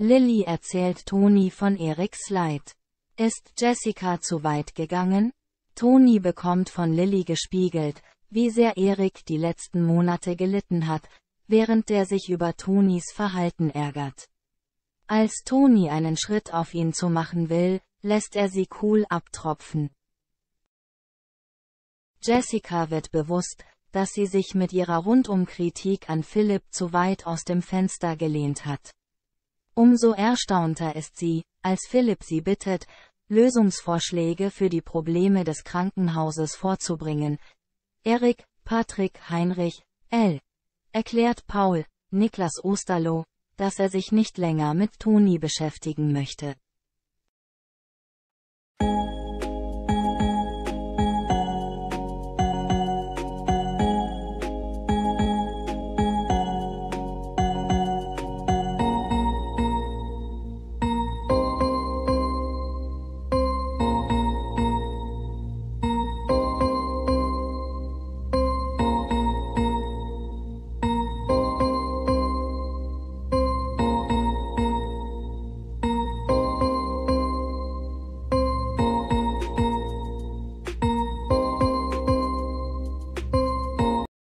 Lily erzählt Toni von Erics Leid. Ist Jessica zu weit gegangen? Toni bekommt von Lily gespiegelt, wie sehr Eric die letzten Monate gelitten hat, während der sich über Tonis Verhalten ärgert. Als Toni einen Schritt auf ihn zu machen will, lässt er sie cool abtropfen. Jessica wird bewusst, dass sie sich mit ihrer Rundum-Kritik an Philipp zu weit aus dem Fenster gelehnt hat. Umso erstaunter ist sie, als Philipp sie bittet, Lösungsvorschläge für die Probleme des Krankenhauses vorzubringen. Eric, Patrick, Heinrich, L. erklärt Paul, Niklas Osterloh, dass er sich nicht länger mit Toni beschäftigen möchte.